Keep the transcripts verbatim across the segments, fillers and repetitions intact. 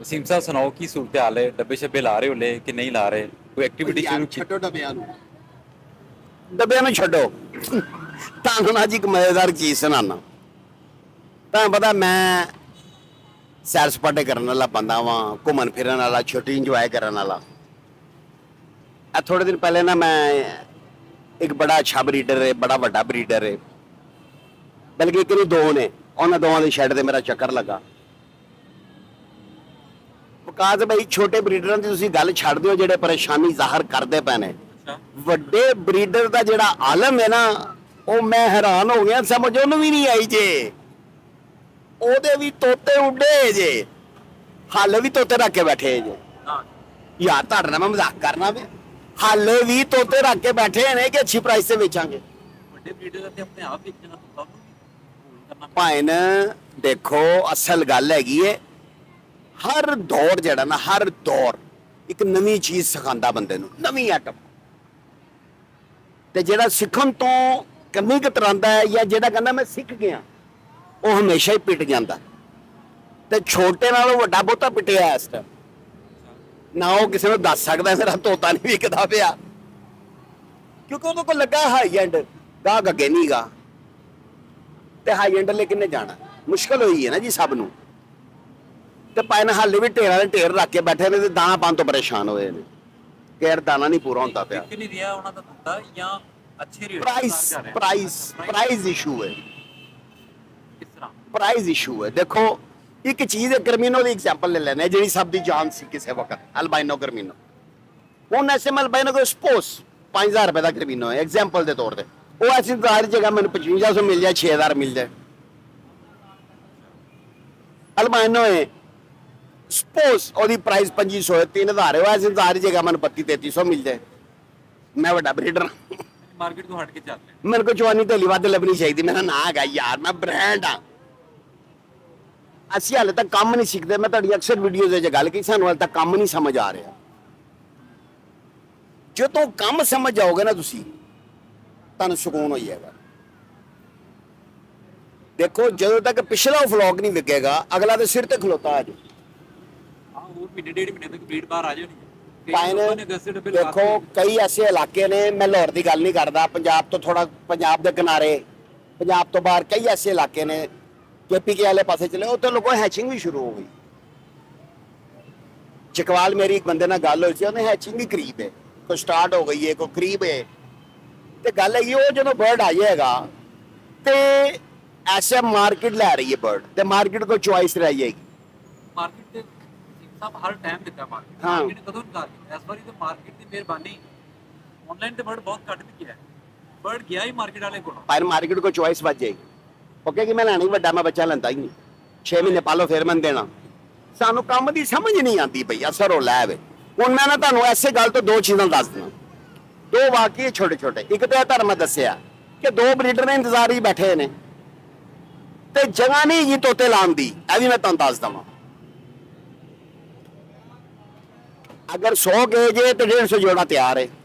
वसीम साहब सुनाओ की सूरत हाल है। डब्बे शब्बे ला रहे हो ले कि नहीं ला रहे? कोई एक्टिविटी शुरू की? ਛੱਡੋ ਡੱਬਿਆਂ ਨੂੰ ਡੱਬਿਆਂ ਨੂੰ ਛੱਡੋ ਤੁਹਾਨੂੰ ਨਾ ਜੀ ਇੱਕ ਮਜ਼ੇਦਾਰ ਚੀਜ਼ ਸੁਣਾਉਣਾ। ਤੁਹਾਨੂੰ ਪਤਾ ਮੈਂ ਸੈਰ ਸਪਾਟੇ ਕਰਨ ਵਾਲਾ ਬੰਦਾ ਵਾਂ, ਘੁੰਮਣ ਫਿਰਨ ਵਾਲਾ, ਛੁੱਟੀ ਇੰਜੋਏ ਕਰਨ ਵਾਲਾ। ਇਹ ਥੋੜੇ ਦਿਨ ਪਹਿਲੇ ਨਾ ਮੈਂ ਇੱਕ ਬੜਾ ਅੱਛਾ ਬਰੀਡਰ ਹੈ, ਬੜਾ ਵੱਡਾ ਬਰੀਡਰ ਹੈ, ਬਲਕਿ ਇੱਕ ਨਹੀਂ ਦੋ ਨੇ, ਉਹਨਾਂ ਦੋਵਾਂ ਦੇ ਸ਼ੈੱਡ ਤੇ ਮੇਰਾ ਚੱਕਰ ਲੱਗਾ। ਵਿਕਾਸ ਭਾਈ ਛੋਟੇ ਬਰੀਡਰਾਂ ਦੀ ਤੁਸੀਂ ਗੱਲ ਛੱਡ ਦਿਓ ਜਿਹੜੇ ਪਰੇਸ਼ਾਨੀ ਜ਼ਾਹਰ ਕਰਦੇ ਪਏ ਨੇ। ਵੱਡੇ ਬਰੀਡਰ ਦਾ ਜਿਹੜਾ ਆਲਮ ਹੈ ਨਾ, ਉਹ ਮੈਂ ਹੈਰਾਨ ਹੋ ਗਿਆ, ਸਮਝ ਉਹਨੂੰ ਵੀ ਨਹੀਂ ਆਈ ਜੇ। ਉਹਦੇ ਵੀ ਤੋਤੇ ਉੱਡੇ ਜੇ, ਹਾਲੇ ਵੀ ਤੋਤੇ ਰੱਖ ਕੇ ਬੈਠੇ ਜੇ। ਯਾਰ ਤੁਹਾਡੇ ਨਾਲ ਮੈਂ ਮਜ਼ਾਕ ਕਰਨਾ ਵੇ, ਹਾਲੇ ਵੀ ਤੋਤੇ ਰੱਖ ਕੇ ਬੈਠੇ ਨੇ ਕਿ ਅੱਛੀ ਪ੍ਰਾਈਸ ਤੇ ਵੇਚਾਂਗੇ। ਵੱਡੇ ਬਰੀਡਰ ਤੇ ਆਪਣੇ ਆਪ ਵੇਚਣਾ ਤਾਂ ਭਾਈਨ ਦੇਖੋ ਅਸਲ ਗੱਲ ਹੈਗੀ ਏ, ਹਰ ਦੌਰ ਜਿਹੜਾ ਨਾ, ਹਰ ਦੌਰ ਇੱਕ ਨਵੀਂ ਚੀਜ਼ ਸਿਖਾਉਂਦਾ ਬੰਦੇ ਨੂੰ, ਨਵੀਂ ਆਈਟਮ। ਤੇ ਜਿਹੜਾ ਸਿੱਖਣ ਤੋਂ ਕਮੀ ਕਤਰਾਂਦਾ ਹੈ ਜਾਂ ਜਿਹੜਾ ਕਹਿੰਦਾ ਮੈਂ ਸਿੱਖ ਗਿਆ, ਉਹ ਹਮੇਸ਼ਾ ਹੀ ਪਿੱਟ ਜਾਂਦਾ। ਤੇ ਛੋਟੇ ਨਾਲੋਂ ਵੱਡਾ ਬਹੁਤਾ ਪਿੱਟਿਆ ਇਸ ਟਾਈਮ ਨਾ, ਉਹ ਕਿਸੇ ਨੂੰ ਦੱਸ ਸਕਦਾ ਮੇਰਾ ਤੋਤਾ ਨਹੀਂ ਵਿਕਦਾ ਪਿਆ, ਕਿਉਂਕਿ ਉਹਦੇ ਕੋਲ ਲੱਗਾ ਹਾਈ ਐਂਡ ਗਾਹਕ ਅੱਗੇ ਨਹੀਂ ਗਾ। ਤੇ ਹਾਈ ਐਂਡ ਲੈ ਕਿੰਨੇ ਜਾਣਾ, ਮੁਸ਼ਕਲ ਹੋਈ ਹੈ ਨਾ ਜੀ ਸਭ ਨੂੰ। ਤੇ ਪਾਇਨ ਹਾਲੇ ਵੀ ਢੇਰਾਂ ਦੇ ਢੇਰ ਰੱਖ ਕੇ ਬੈਠੇ ਨੇ ਤੇ ਦਾਣਾ ਪਾਣ ਤੋਂ ਪਰੇਸ਼ਾਨ ਹੋਏ ਨੇ ਕਿ ਯਾਰ ਦਾਣਾ ਨਹੀਂ ਪੂਰਾ ਹੁੰਦਾ ਪਿਆ। ਨਹੀਂ ਰਿਹਾ ਉਹਨਾਂ ਦਾ ਧੰਦਾ ਜਾਂ ਅੱਛੇ rate price price price issue ਹੈ, ਕਿਸ ਤਰ੍ਹਾਂ ਪ੍ਰਾਈਸ ਇਸ਼ੂ ਹੈ। ਦੇਖੋ ਇੱਕ ਚੀਜ਼ ਹੈ, ਗਰਮੀਨੋ ਦੀ ਐਗਜ਼ਾਮਪਲ ਲੈ ਲੈਣੇ, ਜਿਹੜੀ ਸਭ ਦੀ ਜਾਨ ਸੀ ਕਿਸੇ ਵਕਤ, ਅਲਬਾਈਨੋ ਗਰਮੀਨੋ। ਹੁਣ ਐਸੇ ਮੈਂ ਅਲਬਾਈਨੋ ਕੋ ਸਪੋਸ ਪੰਜ ਹਜ਼ਾਰ ਰੁਪਏ ਦਾ ਗਰਮੀਨੋ ਹੈ ਐਗਜ਼ਾਮਪਲ ਦੇ ਤੌਰ ਤੇ, ਉਹ ਐਸੀ ਸਾਰੀ ਜਗ੍ਹਾ ਮੈਨੂੰ ਪਚਵੰਜਾ ਸੌ ਮਿਲ ਜਾਏ, ਛੇ ਹਜ਼ਾਰ ਮਿਲ ਜਾਏ। ਅਲਬਾਈਨੋ ਹੈ ਸਪੋਸ ਉਹਦੀ ਪ੍ਰਾਈਸ ਪੰਜੀ ਸੌ ਹੈ, ਤਿੰਨ ਹਜ਼ਾਰ ਹੈ, ਉਹ ਐਸੀ ਸਾਰੀ ਜਗ੍ਹਾ ਮੈਨੂੰ ਬੱਤੀ ਤੇਤੀ ਸੌ ਮਿਲ ਜਾਏ। ਮੈਂ ਵੱਡਾ ਬਰੀਡਰ ਮਾਰਕੀਟ ਤੋਂ ਹਟ ਕੇ ਚੱਲਦੇ, ਮੇਰੇ ਕੋਲ ਜਵਾਨੀ ਢੇਲੀ ਵੱਧ ਲੱਭਣੀ ਚਾਹੀਦੀ। ਮੇਰਾ ਨਾਂ ਹੈਗਾ ਯਾਰ, ਮੈਂ ਬ੍ਰਾਂਡ ਆ। ਅਸੀਂ ਹਾਲੇ ਤੱਕ ਕੰਮ ਨਹੀਂ ਸਿੱਖਦੇ। ਮੈਂ ਤੁਹਾਡੀ ਅਕਸਰ ਵੀਡੀਓਜ਼ ਵਿੱਚ ਗੱਲ ਕੀਤੀ, ਸਾਨੂੰ ਹਾਲੇ ਤੱਕ ਕੰਮ ਨਹੀਂ ਸਮਝ ਆ ਰਿਹਾ। ਜਦੋਂ ਕੰਮ ਸਮਝ ਜਾਓਗੇ ਨਾ ਤੁਸੀਂ, ਤੁਹਾਨੂੰ ਸਕੂਨ ਹੋ ਜਾਏਗਾ। ਦੇਖੋ ਜਦੋਂ ਤੱਕ ਪਿਛਲਾ ਵਲੌਗ ਨਹੀਂ ਵਿਕੇਗਾ, ਅਗਲਾ ਤੇ ਸਿਰ ਤੇ ਖਲੋਤਾ ਆ ਜਾਏ। ਹਾਂ ਹੋਰ ਮਹੀਨੇ ਡੇਢ ਮਹੀਨੇ ਤੱਕ ਬਰੀਡ ਬਾਹਰ ਆ ਜਾਣੀ। ਦੇਖੋ ਕਈ ਐਸੇ ਇਲਾਕੇ ਨੇ, ਮੈਂ ਲਾਹੌਰ ਦੀ ਗੱਲ ਨਹੀਂ ਕਰਦਾ, ਪੰਜਾਬ ਤੋਂ ਥੋੜਾ, ਪੰਜਾਬ ਦੇ ਕਿਨਾਰੇ, ਪੰਜਾਬ ਤੋਂ ਬਾਹਰ ਕਈ ਐਸੇ ਇਲਾਕੇ ਨੇ, ਕੇਪੀ ਕੇ ਵਾਲੇ ਪਾਸੇ ਚਲੇ, ਉੱਥੇ ਲੋਕਾਂ ਹੈਚਿੰਗ ਵੀ ਸ਼ੁਰੂ ਹੋ ਗਈ। ਚਕਵਾਲ ਮੇਰੀ ਇੱਕ ਬੰਦੇ ਨਾਲ ਗੱਲ ਹੋਈ ਸੀ, ਉਹਨੇ ਹੈਚਿੰਗ ਵੀ ਕਰੀਬ ਹੈ, ਕੋਈ ਸਟਾਰਟ ਹੋ ਗਈ ਹੈ, ਕੋਈ ਕਰੀਬ ਹੈ। ਤੇ ਗੱਲ ਹੈਗੀ ਉਹ ਜਦੋਂ ਬਰਡ ਆ ਜਾਏਗਾ ਤੇ ਐਸੇ ਮਾਰਕੀਟ ਲੈ ਰਹੀ ਹੈ ਬਰਡ, ਤੇ ਮਾਰਕੀਟ ਕੋ ਚੁਆਇਸ ਰਹਿ ਜਾਏਗੀ। ਮਾਰਕੀਟ ਤੇ ਸਭ ਹਰ ਟਾਈਮ ਦਿੱਤਾ ਮਾਰਕੀਟ, ਹਾਂ ਮਾਰਕੀਟ ਕਦੋਂ ਨਿਕਾਲ ਦਿੱਤਾ ਇਸ ਵਾਰੀ ਤੇ ਮਾਰਕੀਟ ਦੀ ਮਿਹਰਬਾਨੀ। ਆਨਲਾਈਨ ਤੇ ਬਰਡ ਬਹੁਤ ਘੱਟ ਵਿਕਿਆ ਹੈ, ਬਰਡ ਗਿਆ ਹੀ ਮਾਰਕੀਟ ਵਾਲੇ ਕੋਲ, ਪਰ ਮਾਰਕੀਟ ਕੋ ਚੁਆਇਸ ਵੱਜ ਜਾਏਗੀ। ਓਕੇ ਕਿ ਮੈਂ ਲੈਣਾ ਹੀ ਵੱਡਾ, ਮੈਂ ਬੱਚਾ ਲੈਂਦਾ ਹੀ ਨਹੀਂ, ਛੇ ਮਹੀਨੇ ਪਾਲੋ ਫੇਰ ਮੈਂ ਦੇਣਾ। ਸਾਨੂੰ ਕੰਮ ਦੀ ਸਮਝ ਨਹੀਂ ਆਉਂਦੀ ਪਈ, ਅਸਰ ਹੋ ਲੈ ਵੇ। ਹੁਣ ਮੈਂ ਨਾ ਤੁਹਾਨੂੰ ਐਸੇ ਗੱਲ ਤੋਂ ਦੋ ਚੀਜ਼ਾਂ ਦੱਸ ਦਿਆਂ, ਦੋ ਵਾਕਈ ਛੋਟੇ ਛੋਟੇ। ਇੱਕ ਤਾਂ ਤੁਹਾਨੂੰ ਮੈਂ ਦੱਸਿਆ ਕਿ ਦੋ ਬਰੀਡਰ ਨੇ ਇੰਤਜ਼ਾਰ ਹੀ ਬੈਠੇ ਨੇ ਤੇ ਜਗ੍ਹਾ ਨਹੀਂ ਜੀ ਤੋਤੇ ਲਾਉਣ ਦੀ, ਇਹ ਵੀ ਮੈਂ ਤੁਹਾਨੂੰ ਦੱਸ ਦਵਾਂ। ਅਗਰ ਸੌ ਗਏ ਜੇ ਤੇ ਡੇਢ ਸੌ ਜੋੜਾ ਤਿਆਰ ਹੈ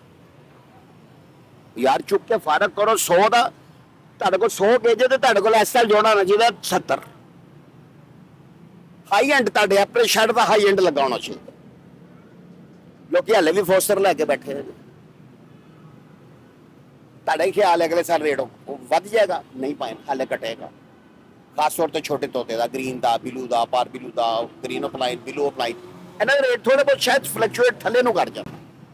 ਯਾਰ, ਚੁੱਕ ਕੇ ਫਰਕ ਕਰੋ। ਸੌ ਦਾ ਤੁਹਾਡੇ ਕੋਲ ਸੌ ਗੇਜੇ ਤੇ ਤੁਹਾਡੇ ਕੋਲ ਐਸ ਐਲ ਜੋੜਾ ਨਾ ਜਿਹਦਾ ਸੱਤਰ ਹਾਈ ਐਂਡ, ਤੁਹਾਡੇ ਆਪਣੇ ਸ਼ੈਡ ਦਾ ਹਾਈ ਐਂਡ ਲੱਗਾ ਹੋਣਾ ਚਾਹੀਦਾ। ਲੋਕੀ ਹਾਲੇ ਵੀ ਫੋਸਟਰ ਲੈ ਕੇ ਬੈਠੇ ਨੇ। ਤੁਹਾਡਾ ਹੀ ਖਿਆਲ ਹੈ ਅਗਲੇ ਸਾਲ ਰੇਟ ਵੱਧ ਜਾਏਗਾ? ਨਹੀਂ ਪਾਏ, ਹਾਲੇ ਘਟੇਗਾ। ਖਾਸ ਤੌਰ ਤੇ ਛੋਟੇ ਤੋਤੇ ਦਾ, ਗ੍ਰੀਨ ਦਾ, ਬਿਲੂ ਦਾ, ਪਾਰ ਬਿਲੂ ਦਾ, ਗ੍ਰੀਨ ਅਪਲਾਈਨ, ਬਿਲੂ ਅਪਲਾਈਨ, ਇਹਨਾਂ ਦੇ ਰੇਟ ਥੋੜੇ ਬਹੁਤ ਸ਼ਾਇਦ ਫਲਕਚੁਏਟ ਥੱਲੇ ਨੂੰ ਕਰ ਜਾਣ,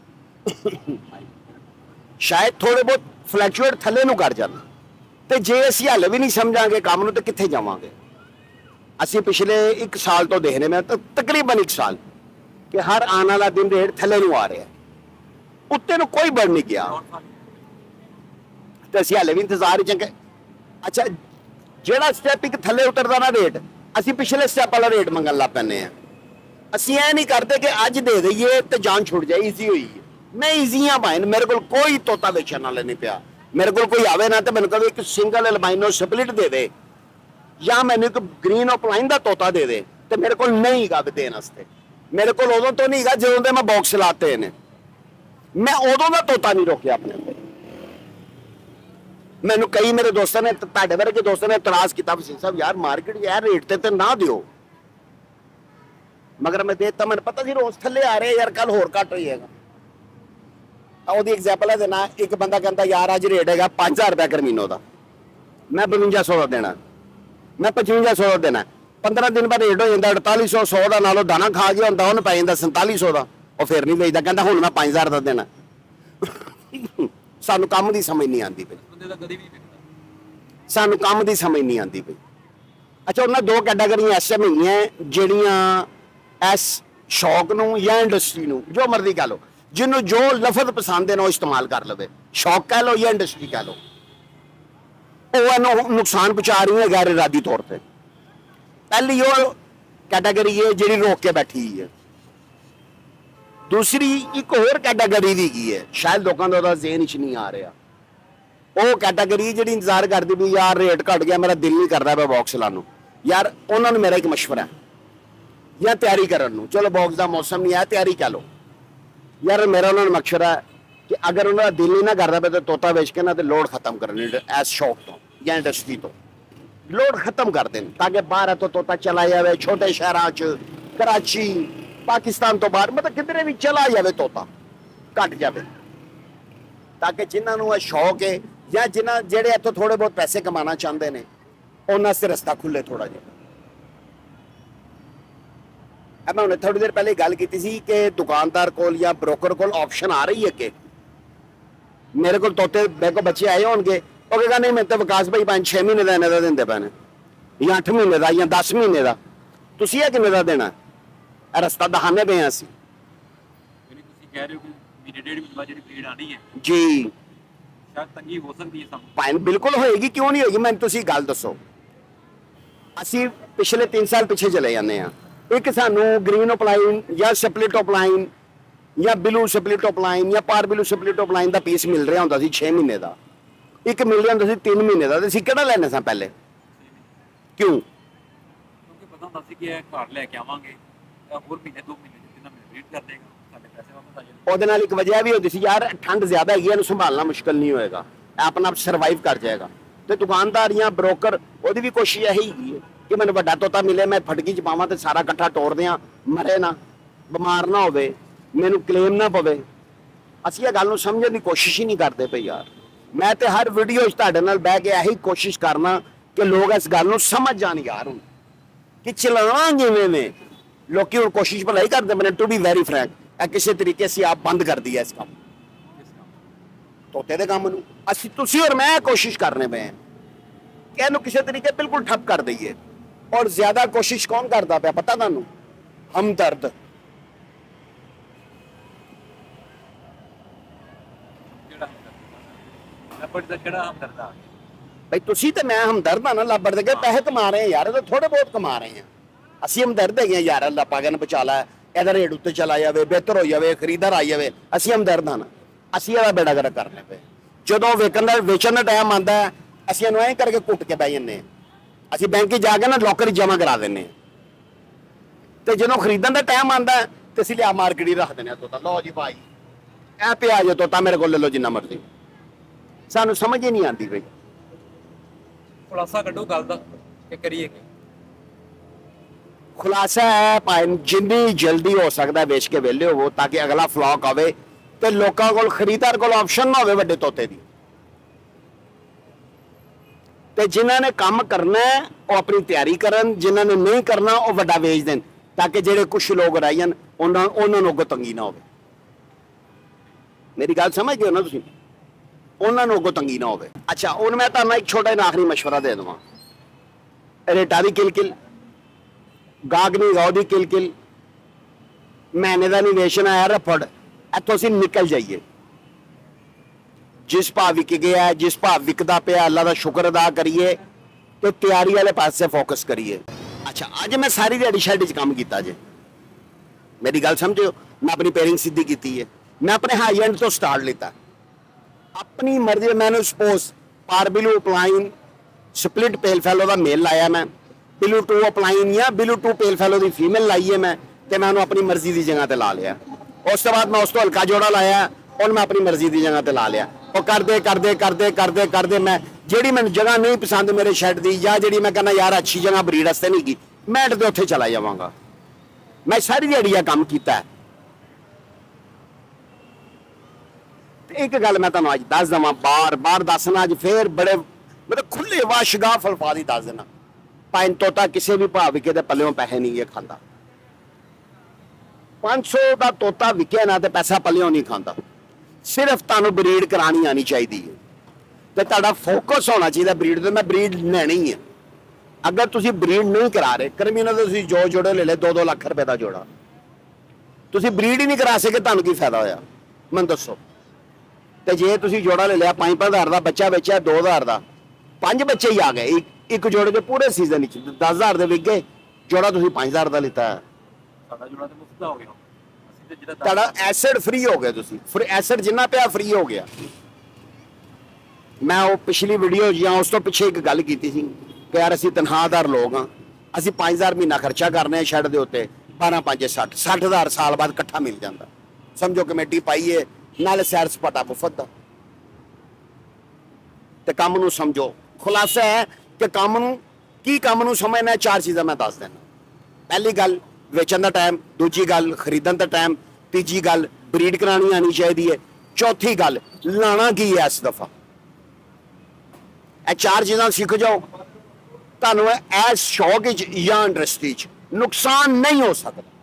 ਸ਼ਾਇਦ ਥੋੜੇ ਬਹੁਤ ਫਲਕਚੁਏਟ ਥੱਲੇ ਨੂੰ ਕਰ ਜਾਣ। ਤੇ ਜੇ ਅਸੀਂ ਹਾਲੇ ਵੀ ਨਹੀਂ ਸਮਝਾਂਗੇ ਕੰਮ ਨੂੰ, ਤੇ ਕਿੱਥੇ ਜਾਵਾਂਗੇ? ਅਸੀਂ ਪਿਛਲੇ ਇੱਕ ਸਾਲ ਤੋਂ ਦੇਖਦੇ ਮੈਂ ਤਕਰੀਬਨ ਇੱਕ ਸਾਲ ਕਿ ਹਰ ਆਉਣ ਵਾਲਾ ਦਿਨ ਰੇਟ ਥੱਲੇ ਨੂੰ ਆ ਰਿਹਾ, ਉੱਤੇ ਨੂੰ ਕੋਈ ਬੜ ਨਹੀਂ ਗਿਆ। ਤੇ ਅਸੀਂ ਹਾਲੇ ਵੀ ਇੰਤਜ਼ਾਰ ਹੀ ਚੰਗੇ। ਅੱਛਾ, ਜਿਹੜਾ ਸਟੈਪ ਇੱਕ ਥੱਲੇ ਉਤਰਦਾ ਨਾ ਰੇਟ, ਅਸੀਂ ਪਿਛਲੇ ਸਟੈਪ ਵਾਲਾ ਰੇਟ ਮੰਗਣ ਲੱਗ ਪੈਂਦੇ ਆ। ਅਸੀਂ ਇਹ ਨਹੀਂ ਕਰਦੇ ਕਿ ਅੱਜ ਦੇ ਦਈਏ ਤੇ ਜਾਨ ਛੁੱਟ ਜਾਏ, ਈਜ਼ੀ ਹੋਈ ਹੈ। ਮੈਂ ਈਜ਼ੀ ਆ ਭਾਈ, ਮੇਰੇ ਕੋਲ ਕੋਈ ਤੋਤਾ ਵੇਚਣ ਵਾਲਾ ਨਹੀਂ ਪਿਆ। ਮੇਰੇ ਕੋਲ ਕੋਈ ਆਵੇ ਨਾ ਤੇ ਮੈਨੂੰ ਕਹੇ ਇੱਕ ਸਿੰਗਲ ਅਲਬਾਈਨੋ ਸਪਲਿਟ ਦੇ ਦੇ ਜਾਂ ਮੈਨੂੰ ਇੱਕ ਗ੍ਰੀਨ ਅਪਲਾਈਨ ਦਾ ਤੋਤਾ ਦੇ ਦੇ, ਤੇ ਮੇਰੇ ਕੋਲ ਨਹੀਂ ਗਾ ਦੇਣ ਵਾਸਤੇ। ਮੇਰੇ ਕੋਲ ਉਦੋਂ ਤੋਂ ਨਹੀਂ ਗਾ ਜਦੋਂ ਦੇ ਮੈਂ ਬਾਕਸ ਲਾਤੇ ਨੇ, ਮੈਂ ਉਦੋਂ ਦਾ ਤੋਤਾ ਨਹੀਂ ਰੋਕਿਆ ਆਪਣੇ ਕੋਲ। ਮੈਨੂੰ ਕਈ ਮੇਰੇ ਦੋਸਤਾਂ ਨੇ, ਤੁਹਾਡੇ ਵਰਗੇ ਦੋਸਤਾਂ ਨੇ ਇਤਰਾਜ਼ ਕੀਤਾ, ਵਸੀਮ ਸਾਹਿਬ ਯਾਰ ਮਾਰਕੀਟ ਯਾਰ ਰੇਟ ਤੇ ਤੇ ਨਾ ਦਿਓ। ਮਗਰ ਮੈਂ ਦੇਤਾ, ਮੈਨੂੰ ਪਤਾ ਸੀ ਰੋਜ਼ ਥੱਲੇ ਆ ਰਿਹਾ ਯਾਰ, ਕੱਲ ਹੋਰ ਘੱਟ ਹੋ ਜਾਏਗਾ। ਉਹਦੀ ਐਗਜ਼ਾਮਪਲ ਹੈ ਦੇਣਾ, ਇੱਕ ਬੰਦਾ ਕਹਿੰਦਾ ਯਾਰ ਅੱਜ ਰੇਟ ਹੈਗਾ ਪੰਜ ਹਜ਼ਾਰ ਰੁਪਇਆ ਕਰਮੀਨੋ ਦਾ, ਮੈਂ ਬਵੰਜਾ ਸੌ ਦਾ ਦੇਣਾ, ਮੈਂ ਪਚਵੰਜਾ ਸੌ ਦਾ ਦੇਣਾ। ਪੰਦਰਾਂ ਦਿਨ ਬਾਅਦ ਰੇਟ ਹੋ ਜਾਂਦਾ ਅੜਤਾਲੀ ਸੌ, ਸੌ ਦਾ ਨਾਲੋਂ ਦਾਣਾ ਖਾ ਗਿਆ ਹੁੰਦਾ, ਉਹਨੂੰ ਪੈ ਜਾਂਦਾ ਸੰਤਾਲੀ ਸੌ ਦਾ, ਉਹ ਫਿਰ ਨਹੀਂ ਵੇਚਦਾ, ਕਹਿੰਦਾ ਹੁਣ ਮੈਂ ਪੰਜ ਹਜ਼ਾਰ ਦਾ ਦੇਣਾ। ਸਾਨੂੰ ਕੰਮ ਦੀ ਸਮਝ ਨਹੀਂ ਆਉਂਦੀ ਪਈ, ਬੰਦੇ ਦਾ ਕਦੀ ਵੀ ਨਹੀਂ ਵਿਕਦਾ। ਸਾਨੂੰ ਕੰਮ ਦੀ ਸਮਝ ਨਹੀਂ ਆਉਂਦੀ ਪਈ। ਅੱਛਾ, ਉਹਨਾਂ ਦੋ ਕੈਟਾਗਰੀਆਂ ਐਸੀਆਂ ਹੈਗੀਆਂ ਜਿਹੜੀਆਂ ਇਸ ਸ਼ੌਕ ਨੂੰ ਜਾਂ ਇੰਡਸਟਰੀ ਨੂੰ, ਜੋ ਮਰਜ਼ੀ ਕਹਿ ਲਓ, ਜਿਹਨੂੰ ਜੋ ਲਫ਼ਜ਼ ਪਸੰਦ ਹੈ ਨਾ ਉਹ ਇਸਤੇਮਾਲ ਕਰ ਲਵੇ। ਸ਼ੌਕ ਕਹਿ ਲਓ ਜਾਂ ਇੰਡਸਟਰੀ ਕਹਿ ਲਓ, ਉਹ ਇਹਨੂੰ ਨੁਕਸਾਨ ਪਹੁੰਚਾ ਰਹੀ ਹੈ ਗੈਰ ਇਰਾਦੀ ਤੌਰ ਤੇ। ਪਹਿਲੀ ਉਹ ਕੈਟਾਗਰੀ ਹੈ ਜਿਹੜੀ ਰੋਕ ਕੇ ਬੈਠੀ ਹੈ। ਦੂਸਰੀ ਇੱਕ ਹੋਰ ਕੈਟਾਗਰੀ ਵੀ ਹੈਗੀ ਹੈ, ਸ਼ਾਇਦ ਲੋਕਾਂ ਦਾ ਉਹਦਾ ਜ਼ਿਹਨ ਵਿੱਚ ਨਹੀਂ ਆ ਰਿਹਾ। ਉਹ ਕੈਟਾਗਰੀ ਜਿਹੜੀ ਇੰਤਜ਼ਾਰ ਕਰਦੀ ਵੀ ਯਾਰ ਰੇਟ ਘਟ ਗਿਆ, ਮੇਰਾ ਦਿਲ ਨਹੀਂ ਕਰਦਾ ਪਿਆ ਬਾਕਸ ਲਾਉਣ ਨੂੰ। ਯਾਰ ਉਹਨਾਂ ਨੂੰ ਮੇਰਾ ਇੱਕ ਮਸ਼ਵਰਾ ਹੈ, ਜਾਂ ਤਿਆਰੀ ਕਰਨ ਨੂੰ, ਚਲੋ ਬਾਕਸ ਦਾ ਮੌਸਮ ਨਹੀਂ ਆਇਆ, ਤਿਆਰੀ ਕਹਿ ਲਓ। ਯਾਰ ਮੇਰਾ ਉਹਨਾਂ ਨੂੰ ਮਸ਼ਵਰਾ ਹੈ ਕਿ ਅਗਰ ਉਹਨਾਂ ਦਾ ਦਿਲ ਨਹੀਂ ਨਾ ਕਰਦਾ ਪਿਆ ਤਾਂ ਤੋਤਾ ਵੇਚ ਕੇ ਨਾ ਤੇ ਲੋਡ ਖਤਮ ਕਰਨ ਐਸ ਸ਼ੌਕ ਤੋਂ ਜਾਂ ਇੰਡਸਟਰੀ ਤੋਂ, ਲੋਡ ਖਤਮ ਕਰ ਦੇਣ, ਤਾਂ ਕਿ ਬਾਹਰ ਤੋਂ ਤੋਤਾ ਚਲਾ ਜਾਵੇ, ਛੋਟੇ ਸ਼ਹਿਰਾਂ 'ਚ, ਕਰਾਚੀ, ਪਾਕਿਸਤਾਨ ਤੋਂ ਬਾਹਰ, ਮਤਲਬ ਕਿਧਰੇ ਵੀ ਚਲਾ ਜਾਵੇ, ਤੋਤਾ ਘਟ ਜਾਵੇ, ਤਾਂ ਕਿ ਜਿਨ੍ਹਾਂ ਨੂੰ ਇਹ ਸ਼ੌਕ ਹੈ ਜਾਂ ਜਿਨ੍ਹਾਂ ਜਿਹੜੇ ਇੱਥੋਂ ਥੋੜੇ ਬਹੁਤ ਪੈਸੇ ਕਮਾਉਣਾ ਚਾਹੁੰਦੇ ਨੇ, ਉਹਨਾਂ ਵਾਸਤੇ ਰਸਤਾ ਖੁੱਲੇ ਥੋੜਾ ਜਿਹਾ। ਮੈਂ ਹੁਣੇ ਥੋੜੀ ਦੇਰ ਪਹਿਲੇ ਗੱਲ ਕੀਤੀ ਸੀ ਕਿ ਦੁਕਾਨਦਾਰ ਕੋਲ ਜਾਂ ਬ੍ਰੋਕਰ ਕੋਲ ਆਪਸ਼ਨ ਆ ਰਹੀ ਹੈ ਕਿ ਮੇਰੇ ਕੋਲ ਤੋਤੇ ਮੇਰੇ ਕੋਲ ਬੱਚੇ ਆਏ ਹੋਣਗੇ, ਉਹ ਕਹੇਗਾ ਨਹੀਂ ਮੈਂ ਤਾਂ ਵਿਕਾਸ ਭਾਈ ਪੰਜ ਛੇ ਮਹੀਨੇ ਦਾ ਇਹਨਾਂ ਦਾ ਦਿੰਦੇ ਪਏ ਨੇ, ਜਾਂ ਅੱਠ ਮਹੀਨੇ ਦਾ ਜਾਂ ਦਸ ਮਹੀਨੇ ਦਾ, ਤੁਸੀਂ ਇਹ ਕਿੰਨੇ ਦਾ ਦੇਣਾ? ਇਹ ਰਸਤਾ ਦਿਖਾਉਂਦੇ ਪਏ ਹਾਂ ਅਸੀਂ। ਤੁਸੀਂ ਕਹਿ ਰਹੇ ਹੋ ਕਿ ਮਹੀਨੇ ਡੇਢ ਮਹੀਨੇ ਬਾਅਦ ਜਿਹੜੀ ਭੀੜ ਆਣੀ ਹੈ ਜੀ, ਸ਼ਾਇਦ ਤੰਗੀ ਹੋ ਸਕਦੀ ਹੈ ਸਾਨੂੰ। ਭਾਈ ਬਿਲਕੁਲ ਹੋਏਗੀ, ਕਿਉਂ ਨਹੀਂ ਹੋਏਗੀ? ਮੈਨੂੰ ਤੁਸੀਂ ਗੱਲ ਦੱਸੋ। ਅਸੀਂ ਪਿਛਲੇ ਤਿੰਨ ਸਾਲ ਪਿੱਛੇ ਚਲੇ ਜਾਂਦੇ ਹਾਂ। ਇੱਕ ਸਾਨੂੰ ਗ੍ਰੀਨ ਓਪਲਾਈਨ ਜਾਂ ਸਪਲਿਟ ਓਪਲਾਈਨ ਜਾਂ ਬਲੂ ਸਪਲਿਟ ਓਪਲਾਈਨ ਜਾਂ ਪਾਰ ਬਲੂ ਸਪਲਿਟ ਓਪਲਾਈਨ ਦਾ ਪੀਸ ਮਿਲ ਰਿਹਾ ਹੁੰਦਾ ਸੀ ਛੇ ਮਹੀਨੇ ਦਾ, ਇੱਕ ਮਿਲ ਰਿਹਾ ਹੁੰਦਾ ਸੀ ਤਿੰਨ ਮਹੀਨੇ ਦਾ, ਤੇ ਅਸੀਂ ਕਿਹੜਾ ਲੈਣਾ ਸਾਂ ਪਹਿਲੇ? ਕਿਉਂ? ਕਿਉਂਕਿ ਪਤਾ ਹੁੰਦਾ ਸੀ ਕਿ ਇਹ ਘਰ ਲੈ ਕੇ ਆਵਾਂਗੇ ਤਾਂ ਹੋਰ ਮਹੀਨੇ ਦੋ ਮਹੀਨੇ ਜਿੰਨਾ ਮਹੀਨੇ ਵੇਟ ਕਰ ਦੇਗਾ, ਸਾਡੇ ਪੈਸੇ ਵਾਪਸ ਆ ਜਾਣਗੇ। ਉਹਦੇ ਨਾਲ ਇੱਕ ਵਜ੍ਹਾ ਵੀ ਹੁੰਦੀ ਸੀ ਯਾਰ ਠੰਡ ਜ਼ਿਆਦਾ ਹੈਗੀ, ਇਹਨੂੰ ਸੰਭਾਲਣਾ ਮੁਸ਼ਕਲ ਨਹੀਂ ਹੋਏਗਾ, ਇਹ ਆਪਣਾ ਆਪ ਸਰਵਾਈਵ ਕਰ ਜਾਏਗਾ। ਤੇ ਦੁਕਾਨਦਾਰ ਜਾਂ ਬ੍ਰੋਕਰ ਉਹਦੀ ਵੀ ਕੋਸ਼ਿਸ਼ ਇਹੀ ਹੈਗੀ ਹੈ ਕਿ ਮੈਨੂੰ ਵੱਡਾ ਤੋਤਾ ਮਿਲੇ, ਮੈਂ ਫਟਕੀ ਚ ਪਾਵਾਂ ਤੇ ਸਾਰਾ ਇਕੱਠਾ ਤੋੜ ਦਿਆਂ, ਮਰੇ ਨਾ, ਬਿਮਾਰ ਨਾ ਹੋਵੇ, ਮੈਨੂੰ ਕਲੇਮ ਨਾ ਪਵੇ। ਅਸੀਂ ਇਹ ਗੱਲ ਨੂੰ ਸਮਝਣ ਦੀ ਕੋਸ਼ਿਸ਼ ਹੀ ਨਹੀਂ ਕਰਦੇ ਪਏ ਯਾਰ। ਮੈਂ ਤੇ ਹਰ ਵੀਡੀਓ 'ਚ ਤੁਹਾਡੇ ਨਾਲ ਬਹਿ ਕੇ ਇਹੀ ਕੋਸ਼ਿਸ਼ ਕਰਨਾ ਕਿ ਲੋਕ ਇਸ ਗੱਲ ਨੂੰ ਸਮਝ ਜਾਣ ਯਾਰ, ਹੁਣ ਕਿ ਚਲਾਉਣਾ ਜਿਵੇਂ ਨੇ ਲੋਕੀ ਹੁਣ ਕੋਸ਼ਿਸ਼ ਭਲਾ ਹੀ ਕਰਦੇ ਪਏ ਨੇ। ਟੂ ਬੀ ਵੈਰੀ ਫਰੈਂਕ, ਇਹ ਕਿਸੇ ਤਰੀਕੇ ਅਸੀਂ ਆਪ ਬੰਦ ਕਰ ਦਈਏ ਇਸ ਕੰਮ, ਤੋਤੇ ਦੇ ਕੰਮ ਨੂੰ। ਅਸੀਂ ਤੁਸੀਂ ਔਰ ਮੈਂ ਕੋਸ਼ਿਸ਼ ਕਰਨੇ ਪਏ ਹਾਂ ਕਿ ਇਹਨੂੰ ਕਿਸੇ ਤਰੀਕੇ ਬਿਲਕੁਲ ਠੱਪ ਕਰ ਦਈਏ। ਔਰ ਜ਼ਿਆਦਾ ਕੋਸ਼ਿਸ਼ ਕੌਣ ਕਰਦਾ ਪਿਆ ਪਤਾ ਤੁਹਾਨੂੰ? ਹਮਦਰਦ। ਲੱਭੜ ਦਾ ਕਿਹੜਾ ਹਮਦਰਦ ਆ? ਭਾਈ ਤੁਸੀਂ ਤੇ ਮੈਂ ਹਮਦਰਦ ਆ ਨਾ, ਲੱਭੜ ਦੇ ਪੈਸੇ ਕਮਾ ਰਹੇ ਆ ਯਾਰ, ਇਹ ਥੋੜੇ ਬਹੁਤ ਕਮਾ ਰਹੇ ਆ। ਅਸੀਂ ਹਮਦਰਦ ਹੈਗੇ ਯਾਰ, ਅੱਲਾ ਪਾਕ ਨੇ ਬਚਾ ਲਾ, ਇਹਦਾ ਰੇਟ ਉੱਤੇ ਚਲਾ ਜਾਵੇ, ਬਿਹਤਰ ਹੋ ਜਾਵੇ, ਖਰੀਦਾਰ ਆ ਜਾਵੇ, ਅਸੀਂ ਹਮਦਰਦ ਆ ਨਾ। ਅਸੀਂ ਇਹਦਾ ਬੇੜਾ ਗਰਕ ਕਰਨੇ ਪਏ। ਜਦੋਂ ਵੇਚਣ ਦਾ ਵੇਚਣ ਦਾ ਟਾਈਮ ਆਉਂਦਾ ਅਸੀਂ ਇਹਨੂੰ ਐਂ ਕਰਕੇ ਕੁੱਟ ਕੇ ਬਹਿ ਜਾਂਦੇ ਹਾਂ। ਅਸੀਂ ਬੈਂਕ 'ਚ ਜਾ ਕੇ ਨਾ ਲੋਕਰ 'ਚ ਜਮ੍ਹਾਂ ਕਰਾ ਦਿੰਦੇ ਹਾਂ, ਤੇ ਜਦੋਂ ਖਰੀਦਣ ਦਾ ਟਾਈਮ ਆਉਂਦਾ ਤੇ ਅਸੀਂ ਲਿਆ ਮਾਰਕੀਟ ਹੀ ਰੱਖ ਦਿੰਦੇ ਹਾਂ ਤੋਤਾ। ਲਓ ਜੀ ਭਾਈ ਇਹ ਪਿਆ ਜੇ ਤੋਤਾ, ਮੇਰੇ ਕੋਲ ਲੈ ਲਓ ਜਿੰਨਾ ਮਰਜ਼ੀ। ਸਾਨੂੰ ਸਮਝ ਹੀ ਨਹੀਂ ਆਉਂਦੀ ਬਈ। ਖੁਲਾਸਾ ਕੱਢੋ ਗੱਲ ਦਾ ਕਿ ਕਰੀਏ ਕੀ? ਖੁਲਾਸਾ ਹੈ ਭਾਈ ਜਿੰਨੀ ਜਲਦੀ ਹੋ ਸਕਦਾ ਵੇਚ ਕੇ ਵਿਹਲੇ ਹੋਵੋ, ਤਾਂ ਕਿ ਅਗਲਾ ਫਲੌਕ ਆਵੇ ਤੇ ਲੋਕਾਂ ਕੋਲ, ਖਰੀਦਾਰ ਕੋਲ ਆਪਸ਼ਨ ਨਾ ਹੋਵੇ ਵੱਡੇ ਤੋਤੇ ਦੀ। ਤੇ ਜਿਨ੍ਹਾਂ ਨੇ ਕੰਮ ਕਰਨਾ ਉਹ ਆਪਣੀ ਤਿਆਰੀ ਕਰਨ, ਜਿਨ੍ਹਾਂ ਨੇ ਨਹੀਂ ਕਰਨਾ ਉਹ ਵੱਡਾ ਵੇਚ ਦੇਣ, ਤਾਂ ਕਿ ਜਿਹੜੇ ਕੁਛ ਲੋਕ ਰਹਿ ਜਾਣ ਉਹਨਾਂ ਉਹਨਾਂ ਨੂੰ ਅੱਗੋਂ ਤੰਗੀ ਨਾ ਹੋਵੇ। ਮੇਰੀ ਗੱਲ ਸਮਝ ਗਏ ਹੋ ਨਾ ਤੁਸੀਂ? ਉਹਨਾਂ ਨੂੰ ਅੱਗੋਂ ਤੰਗੀ ਨਾ ਹੋਵੇ। ਅੱਛਾ, ਹੁਣ ਮੈਂ ਤੁਹਾਨੂੰ ਇੱਕ ਛੋਟਾ ਜਿਹਾ ਆਖਰੀ ਮਸ਼ਵਰਾ ਦੇ ਦੇਵਾਂ। ਰੇਟਾਂ ਦੀ ਕਿਲਕਿਲ, ਗਾਹਕ ਨਹੀਂ ਗਾਓ ਦੀ ਕਿਲਕਿਲ, ਮਹੀਨੇ ਦਾ ਨਹੀਂ ਵੇਚਣ ਆਇਆ ਰਫੜ, ਇੱਥੋਂ ਅਸੀਂ ਨਿਕਲ ਜਾਈਏ। ਜਿਸ ਭਾਅ ਵਿਕ ਗਿਆ, ਜਿਸ ਭਾਅ ਵਿਕਦਾ ਪਿਆ, ਅੱਲਾ ਦਾ ਸ਼ੁਕਰ ਅਦਾ ਕਰੀਏ ਤੇ ਤਿਆਰੀ ਵਾਲੇ ਪਾਸੇ ਫੋਕਸ ਕਰੀਏ। ਅੱਛਾ, ਅੱਜ ਮੈਂ ਸਾਰੀ ਦਿਹਾੜੀ ਸ਼ੈਡ 'ਚ ਕੰਮ ਕੀਤਾ ਜੇ, ਮੇਰੀ ਗੱਲ ਸਮਝਿਓ। ਮੈਂ ਆਪਣੀ ਪੇਰਿੰਗ ਸਿੱਧੀ ਕੀਤੀ ਹੈ, ਮੈਂ ਆਪਣੇ ਹਾਈ ਐਂਡ ਤੋਂ ਸਟਾਰਟ ਲਿੱਤਾ ਆਪਣੀ ਮਰਜ਼ੀ। ਮੈਨੂੰ ਸਪੋਜ਼ ਪਾਰ ਬਿਲੂ ਅਪਲਾਈਨ ਸਪਲਿਟ ਪੇਲ ਫੈਲੋ ਦਾ ਮੇਲ ਲਾਇਆ ਮੈਂ, ਬਿਲੂ ਟੂ ਅਪਲਾਈਨ ਜਾਂ ਬਿਲੂ ਟੂ ਪੇਲ ਫੈਲੋ ਦੀ ਫੀਮੇਲ ਲਾਈ ਹੈ ਮੈਂ, ਤੇ ਮੈਂ ਉਹਨੂੰ ਆਪਣੀ ਮਰਜ਼ੀ ਦੀ ਜਗ੍ਹਾ ਤੇ ਲਾ ਲਿਆ। ਉਸ ਤੋਂ ਬਾਅਦ ਮੈਂ ਉਸ ਤੋਂ ਹਲਕਾ ਜੋੜਾ ਲਾਇਆ, ਉਹਨੂੰ ਮੈਂ ਆਪਣੀ ਮਰਜ਼ੀ ਦੀ ਜਗ੍ਹਾ ਤੇ ਲਾ ਲਿਆ। ਉਹ ਕਰਦੇ ਕਰਦੇ ਕਰਦੇ ਕਰਦੇ ਕਰਦੇ ਮੈਂ ਜਿਹੜੀ ਮੈਨੂੰ ਜਗ੍ਹਾ ਨਹੀਂ ਪਸੰਦ ਮੇਰੇ ਸ਼ੈਡ ਦੀ, ਜਾਂ ਜਿਹੜੀ ਮੈਂ ਕਹਿੰਦਾ ਯਾਰ ਅੱਛੀ ਜਗ੍ਹਾ ਬਰੀਡ ਵਾਸਤੇ ਨਹੀਂ ਗਈ, ਮੈਂ ਤੇ ਉੱਥੇ ਚਲਾ ਜਾਵਾਂਗਾ। ਮੈਂ ਸਾਰੀ ਦਿਹਾੜੀ ਇਹ ਕੰਮ ਕੀਤਾ ਹੈ। ਤੇ ਇੱਕ ਗੱਲ ਮੈਂ ਤੁਹਾਨੂੰ ਅੱਜ ਦੱਸ ਦੇਵਾਂ, ਬਾਰ ਬਾਰ ਦੱਸਣਾ, ਅੱਜ ਫੇਰ ਬੜੇ ਮਤਲਬ ਖੁੱਲੇ ਵਾਸ਼ਗਾਫ ਅਲਫਾਜ਼ ਹੀ ਦੱਸ ਦੇਣਾ। ਪੰਜ ਤੋਤਾ ਕਿਸੇ ਵੀ ਭਾਅ ਵਿਕੇ ਤੇ ਪੱਲਿਓਂ ਪੈਸੇ ਨਹੀਂ ਇਹ ਖਾਂਦਾ। ਪੰਜ ਸੌ ਦਾ ਤੋਤਾ ਵਿਕਿਆ ਨਾ ਤੇ ਪੈਸਾ ਪੱਲਿਓਂ ਨਹੀਂ ਖਾਂਦਾ। ਸਿਰਫ ਤੁਹਾਨੂੰ ਬਰੀਡ ਕਰਾਣੀ ਆਣੀ ਚਾਹੀਦੀ ਹੈ ਤੇ ਤੁਹਾਡਾ ਫੋਕਸ ਹੋਣਾ ਚਾਹੀਦਾ ਬਰੀਡ ਤੇ। ਮੈਂ ਬਰੀਡ ਲੈਣੀ ਹੈ। ਅਗਰ ਤੁਸੀਂ ਬਰੀਡ ਨਹੀਂ ਕਰਾ ਰਹੇ, ਕ੍ਰਿਮੀਨਲ ਦੇ ਤੁਸੀਂ ਜੋ ਜੋੜੇ ਲੈ ਲੈ ਦੋ ਦੋ ਲੱਖ ਰੁਪਏ ਦਾ ਜੋੜਾ, ਤੁਸੀਂ ਬਰੀਡ ਹੀ ਨਹੀਂ ਕਰਾ ਸਕੇ, ਤੁਹਾਨੂੰ ਕੀ ਫਾਇਦਾ ਹੋਇਆ ਮੈਨੂੰ ਦੱਸੋ। ਤੇ ਜੇ ਤੁਸੀਂ ਜੋੜਾ ਲੈ ਲਿਆ ਪੰਜ ਪੰਜ ਹਜ਼ਾਰ ਦਾ, ਬੱਚਾ ਵੇਚਿਆ ਦੋ ਹਜ਼ਾਰ ਦਾ, ਪੰਜ ਬੱਚੇ ਹੀ ਆ ਗਏ ਇੱਕ ਇੱਕ ਜੋੜੇ ਦੇ ਪੂਰੇ ਸੀਜ਼ਨ ਵਿੱਚ, ਦਸ ਹਜ਼ਾਰ ਦੇ ਵਿਕ ਗਏ, ਜੋੜਾ ਤੁਸੀਂ ਪੰਜ ਹਜ਼ਾਰ ਦਾ ਲਿੱਤਾ ਹੈ। ਸਾਡਾ ਜੋੜਾ ਤੇ ਮੁਫਤ ਦਾ ਹੋ ਗਿਆ। ਅਸੀਂ ਤੇ ਜਿਹੜਾ ਤੁਹਾਡਾ ਐਸਿਡ ਫ੍ਰੀ ਹੋ ਗਿਆ, ਤੁਸੀਂ ਐਸਿਡ ਜਿੰਨਾ ਪਿਆ ਫ੍ਰੀ ਹੋ ਗਿਆ। ਮੈਂ ਉਹ ਪਿਛਲੀ ਵੀਡੀਓ ਜਾਂ ਉਸ ਤੋਂ ਪਿੱਛੇ ਇੱਕ ਗੱਲ ਕੀਤੀ ਸੀ ਕਿ ਯਾਰ ਅਸੀਂ ਤਨਖਾਹਦਾਰ ਲੋਕ ਹਾਂ, ਅਸੀਂ ਪੰਜ ਹਜ਼ਾਰ ਮਹੀਨਾ ਖਰਚਾ ਕਰਨੇ ਆ ਸ਼ੈੱਡ ਦੇ ਉੱਤੇ, ਬਾਰਾਂ ਪੰਜ ਸੱਠ ਸੱਠ ਹਜ਼ਾਰ ਸਾਲ ਬਾਅਦ ਇਕੱਠਾ ਮਿਲ ਜਾਂਦਾ। ਸਮਝੋ ਕਮੇਟੀ ਪਾਈਏ ਨਾਲ ਸੈਰ ਸਪਾਟਾ ਮੁਫਤ ਦਾ। ਤੇ ਕੰਮ ਨੂੰ ਸਮਝੋ। ਖੁਲਾਸਾ ਹੈ ਕਿ ਕੰਮ ਨੂੰ ਕੀ ਕੰਮ ਨੂੰ ਸਮਝਣਾ, ਚਾਰ ਚੀਜ਼ਾਂ ਮੈਂ ਦੱਸ ਦਿੰਦਾ। ਪਹਿਲੀ ਗੱਲ ਵੇਚਣ ਦਾ ਟਾਈਮ, ਦੂਜੀ ਗੱਲ ਖਰੀਦਣ ਦਾ ਟਾਈਮ, ਤੀਜੀ ਗੱਲ ਬਰੀਡ ਕਰਾਣੀ ਆਣੀ ਚਾਹੀਦੀ ਹੈ, ਚੌਥੀ ਗੱਲ ਲਾਣਾ ਕੀ ਹੈ ਇਸ ਦਫਾ। ਇਹ ਚਾਰ ਚੀਜ਼ਾਂ ਸਿੱਖ ਜਾਓ, ਤੁਹਾਨੂੰ ਇਸ ਸ਼ੌਕ ਵਿੱਚ ਜਾਂ ਇੰਡਸਟਰੀ 'ਚ ਨੁਕਸਾਨ ਨਹੀਂ ਹੋ ਸਕਦਾ।